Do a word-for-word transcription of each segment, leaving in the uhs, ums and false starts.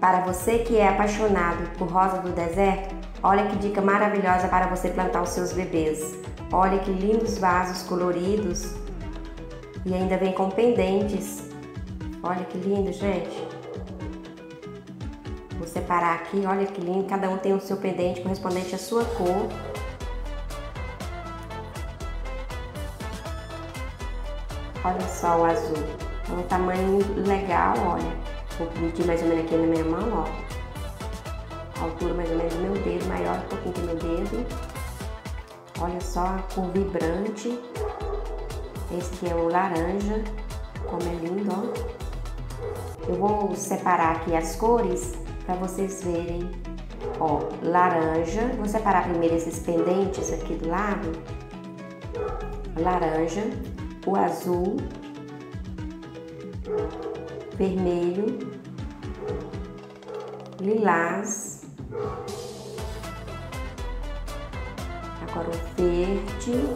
Para você que é apaixonado por rosa do deserto, olha que dica maravilhosa para você plantar os seus bebês. Olha que lindos vasos coloridos e ainda vem com pendentes. Olha que lindo, gente. Vou separar aqui, olha que lindo. Cada um tem o seu pendente correspondente à sua cor. Olha só o azul. É um tamanho legal, olha. Vou medir mais ou menos aqui na minha mão, ó. A altura mais ou menos do meu dedo, maior um pouquinho que meu dedo. Olha só a cor vibrante. Esse aqui é o laranja, como é lindo, ó. Eu vou separar aqui as cores para vocês verem. Ó, laranja. Vou separar primeiro esses pendentes aqui do lado. Laranja, o azul, vermelho, lilás, agora o verde,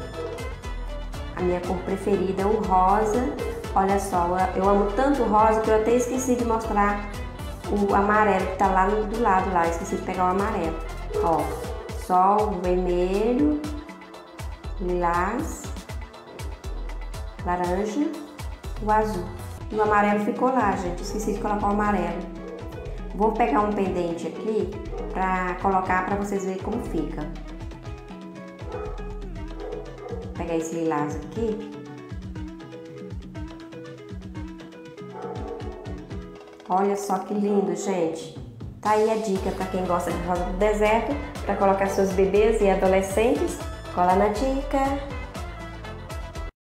a minha cor preferida é o rosa. Olha só, eu amo tanto o rosa que eu até esqueci de mostrar o amarelo que tá lá do lado lá, esqueci de pegar o amarelo. Ó, só o vermelho, lilás, laranja, o azul. E o amarelo ficou lá, gente, esqueci de colocar o amarelo. Vou pegar um pendente aqui pra colocar pra vocês verem como fica. Vou pegar esse lilás aqui. Olha só que lindo, gente. Tá aí a dica pra quem gosta de rosa do deserto, pra colocar seus bebês e adolescentes. Cola na dica!